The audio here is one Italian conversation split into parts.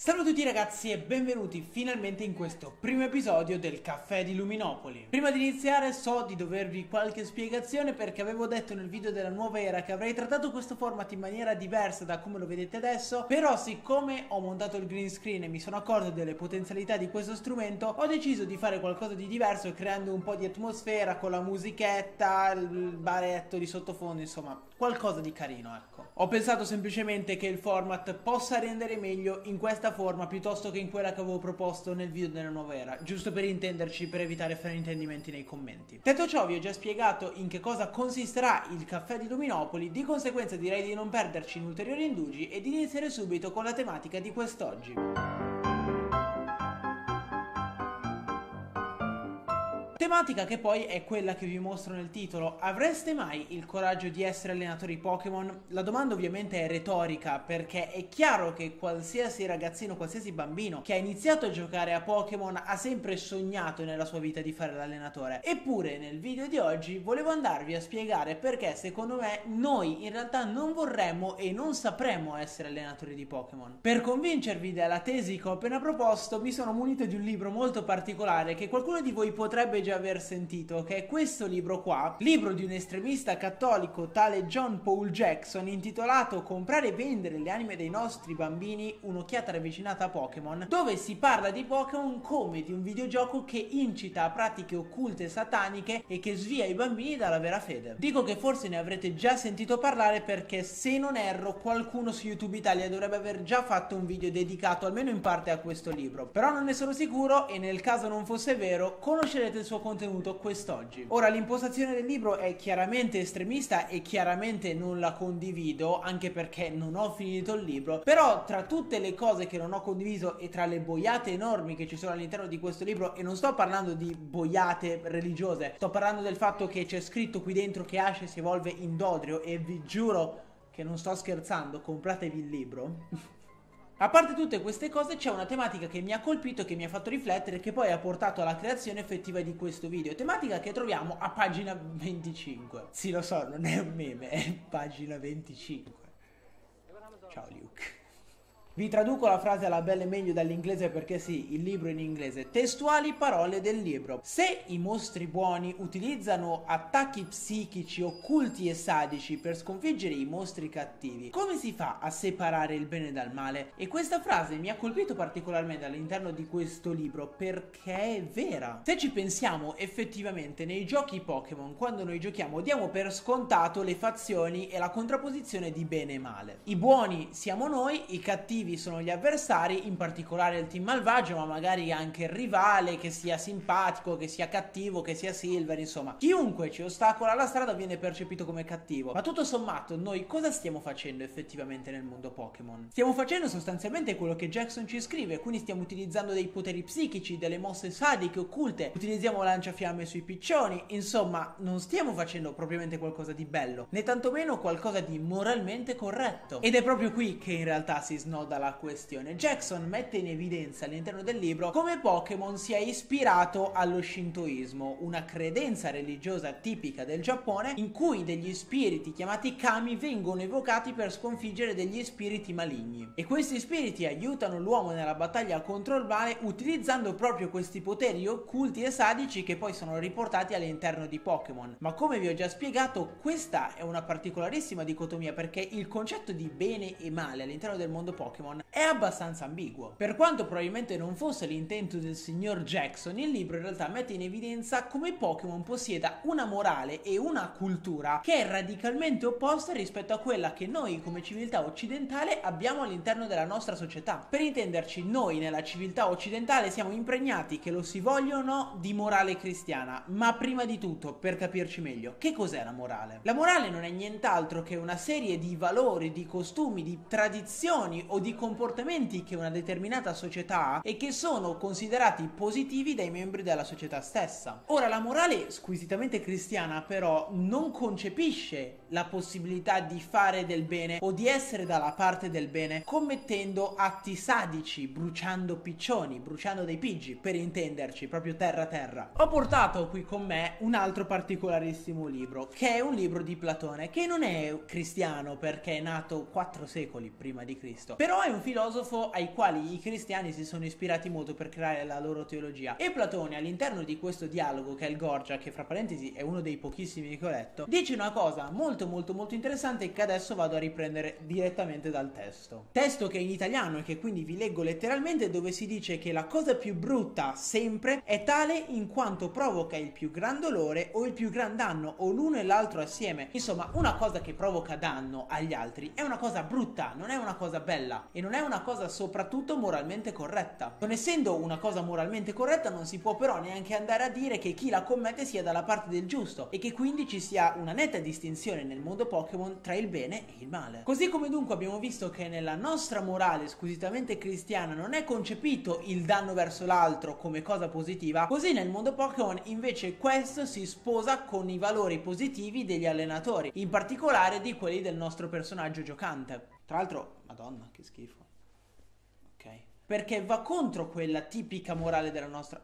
Salve a tutti ragazzi e benvenuti finalmente in questo primo episodio del Caffè di Luminopoli. Prima di iniziare so di dovervi qualche spiegazione perché avevo detto nel video della nuova era che avrei trattato questo format in maniera diversa da come lo vedete adesso, però siccome ho montato il green screen e mi sono accorto delle potenzialità di questo strumento, ho deciso di fare qualcosa di diverso creando un po' di atmosfera con la musichetta, il baretto di sottofondo, insomma qualcosa di carino, ecco. Ho pensato semplicemente che il format possa rendere meglio in questa forma piuttosto che in quella che avevo proposto nel video della nuova era, giusto per intenderci, per evitare fraintendimenti nei commenti. Detto ciò, vi ho già spiegato in che cosa consisterà il Caffè di Luminopoli, di conseguenza direi di non perderci in ulteriori indugi e di iniziare subito con la tematica di quest'oggi. Tematica che poi è quella che vi mostro nel titolo. Avreste mai il coraggio di essere allenatori Pokémon? La domanda ovviamente è retorica, perché è chiaro che qualsiasi ragazzino, qualsiasi bambino che ha iniziato a giocare a Pokémon ha sempre sognato nella sua vita di fare l'allenatore. Eppure nel video di oggi volevo andarvi a spiegare perché secondo me noi in realtà non vorremmo e non sapremmo essere allenatori di Pokémon. Per convincervi della tesi che ho appena proposto mi sono munito di un libro molto particolare che qualcuno di voi potrebbe già aver sentito, che è questo libro qua, libro di un estremista cattolico tale John Paul Jackson, intitolato Comprare e vendere le anime dei nostri bambini, un'occhiata ravvicinata a Pokémon, dove si parla di Pokémon come di un videogioco che incita a pratiche occulte sataniche e che svia i bambini dalla vera fede. Dico che forse ne avrete già sentito parlare perché, se non erro, qualcuno su YouTube Italia dovrebbe aver già fatto un video dedicato almeno in parte a questo libro, però non ne sono sicuro e nel caso non fosse vero conoscerete il suo contenuto quest'oggi. Ora, l'impostazione del libro è chiaramente estremista e chiaramente non la condivido, anche perché non ho finito il libro, però tra tutte le cose che non ho condiviso e tra le boiate enormi che ci sono all'interno di questo libro, e non sto parlando di boiate religiose, sto parlando del fatto che c'è scritto qui dentro che Ash si evolve in Dodrio, e vi giuro che non sto scherzando, compratevi il libro. A parte tutte queste cose c'è una tematica che mi ha colpito e che mi ha fatto riflettere, che poi ha portato alla creazione effettiva di questo video, tematica che troviamo a pagina 25. Sì, lo so, non è un meme, è pagina 25. Ciao Luke. Vi traduco la frase alla belle meglio dall'inglese perché sì, il libro è in inglese. Testuali parole del libro. Se i mostri buoni utilizzano attacchi psichici occulti e sadici per sconfiggere i mostri cattivi, come si fa a separare il bene dal male? E questa frase mi ha colpito particolarmente all'interno di questo libro perché è vera. Se ci pensiamo, effettivamente nei giochi Pokémon, quando noi giochiamo, diamo per scontato le fazioni e la contrapposizione di bene e male. I buoni siamo noi, i cattivi sono gli avversari, in particolare il team malvagio, ma magari anche il rivale, che sia simpatico, che sia cattivo, che sia Silver, insomma chiunque ci ostacola la strada viene percepito come cattivo. Ma tutto sommato noi cosa stiamo facendo effettivamente nel mondo Pokémon? Stiamo facendo sostanzialmente quello che Jackson ci scrive, quindi stiamo utilizzando dei poteri psichici, delle mosse sadiche occulte, utilizziamo lanciafiamme sui piccioni, insomma non stiamo facendo propriamente qualcosa di bello, né tantomeno qualcosa di moralmente corretto. Ed è proprio qui che in realtà si snoda la questione. Jackson mette in evidenza all'interno del libro come Pokémon sia ispirato allo Shintoismo, una credenza religiosa tipica del Giappone in cui degli spiriti chiamati kami vengono evocati per sconfiggere degli spiriti maligni, e questi spiriti aiutano l'uomo nella battaglia contro il male utilizzando proprio questi poteri occulti e sadici che poi sono riportati all'interno di Pokémon. Ma come vi ho già spiegato, questa è una particolarissima dicotomia perché il concetto di bene e male all'interno del mondo Pokémon è abbastanza ambiguo. Per quanto probabilmente non fosse l'intento del signor Jackson, il libro in realtà mette in evidenza come Pokémon possieda una morale e una cultura che è radicalmente opposta rispetto a quella che noi come civiltà occidentale abbiamo all'interno della nostra società. Per intenderci, noi nella civiltà occidentale siamo impregnati, che lo si voglia o no, di morale cristiana. Ma prima di tutto, per capirci meglio, che cos'è la morale? La morale non è nient'altro che una serie di valori, di costumi, di tradizioni o di comportamenti che una determinata società ha e che sono considerati positivi dai membri della società stessa. Ora, la morale squisitamente cristiana però non concepisce la possibilità di fare del bene o di essere dalla parte del bene commettendo atti sadici, bruciando piccioni, bruciando dei piggi, per intenderci, proprio terra terra. Ho portato qui con me un altro particolarissimo libro, che è un libro di Platone, che non è cristiano perché è nato 4 secoli prima di Cristo, però è un filosofo ai quali i cristiani si sono ispirati molto per creare la loro teologia. E Platone, all'interno di questo dialogo, che è il Gorgia, che fra parentesi è uno dei pochissimi che ho letto, dice una cosa molto interessante che adesso vado a riprendere direttamente dal testo. Testo che è in italiano e che quindi vi leggo letteralmente, dove si dice che la cosa più brutta sempre è tale in quanto provoca il più gran dolore o il più gran danno o l'uno e l'altro assieme. Insomma, una cosa che provoca danno agli altri è una cosa brutta, non è una cosa bella e non è una cosa soprattutto moralmente corretta. Non essendo una cosa moralmente corretta, non si può però neanche andare a dire che chi la commette sia dalla parte del giusto e che quindi ci sia una netta distinzione nel mondo Pokémon tra il bene e il male. Così come dunque abbiamo visto che nella nostra morale squisitamente cristiana non è concepito il danno verso l'altro come cosa positiva, così nel mondo Pokémon invece questo si sposa con i valori positivi degli allenatori, in particolare di quelli del nostro personaggio giocante. Tra l'altro, madonna, che schifo. Ok. Perché va contro quella tipica morale della nostra...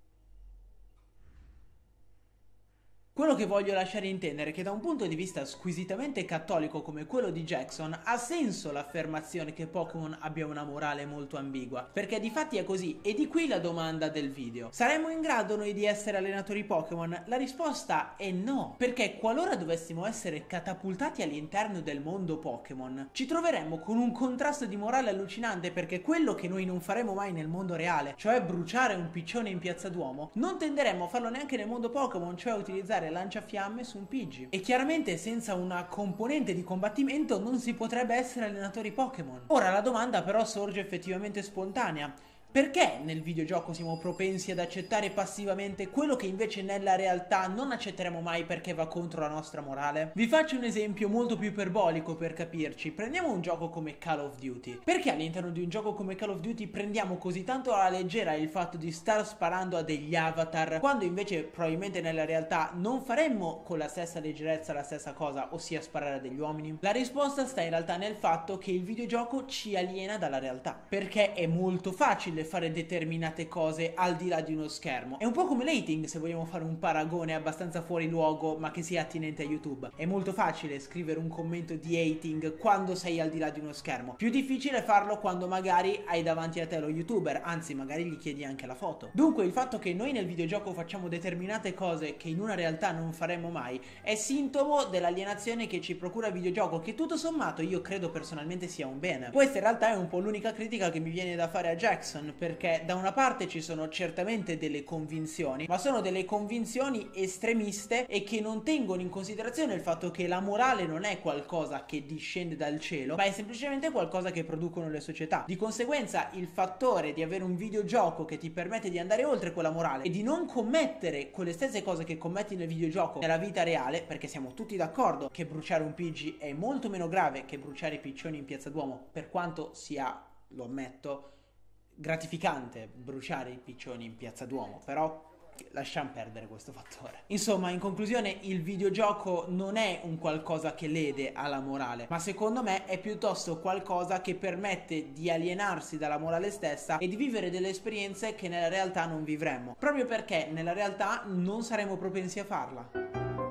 Quello che voglio lasciare intendere è che da un punto di vista squisitamente cattolico come quello di Jackson ha senso l'affermazione che Pokémon abbia una morale molto ambigua, perché di fatti è così, e di qui la domanda del video. Saremmo in grado noi di essere allenatori Pokémon? La risposta è no, perché qualora dovessimo essere catapultati all'interno del mondo Pokémon, ci troveremmo con un contrasto di morale allucinante, perché quello che noi non faremo mai nel mondo reale, cioè bruciare un piccione in Piazza Duomo, non tenderemmo a farlo neanche nel mondo Pokémon, cioè utilizzare lanciafiamme su un Pidgey. E chiaramente senza una componente di combattimento non si potrebbe essere allenatori Pokémon. Ora la domanda però sorge effettivamente spontanea. Perché nel videogioco siamo propensi ad accettare passivamente quello che invece nella realtà non accetteremo mai perché va contro la nostra morale? Vi faccio un esempio molto più iperbolico per capirci. Prendiamo un gioco come Call of Duty. Perché all'interno di un gioco come Call of Duty prendiamo così tanto alla leggera il fatto di star sparando a degli avatar, quando invece probabilmente nella realtà non faremmo con la stessa leggerezza la stessa cosa, ossia sparare a degli uomini? La risposta sta in realtà nel fatto che il videogioco ci aliena dalla realtà, perché è molto facile fare determinate cose al di là di uno schermo. È un po' come l'hating, se vogliamo fare un paragone abbastanza fuori luogo ma che sia attinente a YouTube. È molto facile scrivere un commento di hating quando sei al di là di uno schermo, più difficile farlo quando magari hai davanti a te lo youtuber, anzi magari gli chiedi anche la foto. Dunque il fatto che noi nel videogioco facciamo determinate cose che in una realtà non faremmo mai è sintomo dell'alienazione che ci procura il videogioco, che tutto sommato io credo personalmente sia un bene. Questa in realtà è un po' l'unica critica che mi viene da fare a Jackson, perché da una parte ci sono certamente delle convinzioni, ma sono delle convinzioni estremiste e che non tengono in considerazione il fatto che la morale non è qualcosa che discende dal cielo, ma è semplicemente qualcosa che producono le società. Di conseguenza il fattore di avere un videogioco che ti permette di andare oltre quella morale e di non commettere quelle stesse cose che commetti nel videogioco nella vita reale, perché siamo tutti d'accordo che bruciare un Pidgey è molto meno grave che bruciare i piccioni in Piazza Duomo, per quanto sia, lo ammetto, gratificante bruciare i piccioni in Piazza Duomo, però lasciamo perdere questo fattore. Insomma, in conclusione, il videogioco non è un qualcosa che lede alla morale, ma secondo me è piuttosto qualcosa che permette di alienarsi dalla morale stessa e di vivere delle esperienze che nella realtà non vivremmo, proprio perché nella realtà non saremo propensi a farla.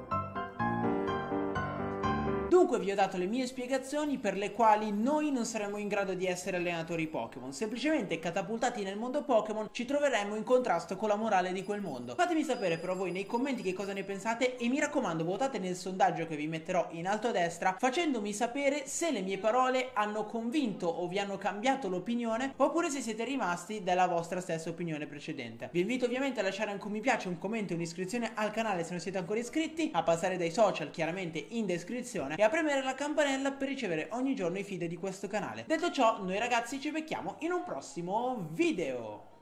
Dunque vi ho dato le mie spiegazioni per le quali noi non saremmo in grado di essere allenatori Pokémon. Semplicemente catapultati nel mondo Pokémon ci troveremmo in contrasto con la morale di quel mondo. Fatemi sapere però voi nei commenti che cosa ne pensate e mi raccomando votate nel sondaggio che vi metterò in alto a destra, facendomi sapere se le mie parole hanno convinto o vi hanno cambiato l'opinione oppure se siete rimasti della vostra stessa opinione precedente. Vi invito ovviamente a lasciare anche un mi piace, un commento e un'iscrizione al canale se non siete ancora iscritti, a passare dai social chiaramente in descrizione e a premere la campanella per ricevere ogni giorno i feed di questo canale. Detto ciò, noi ragazzi ci becchiamo in un prossimo video.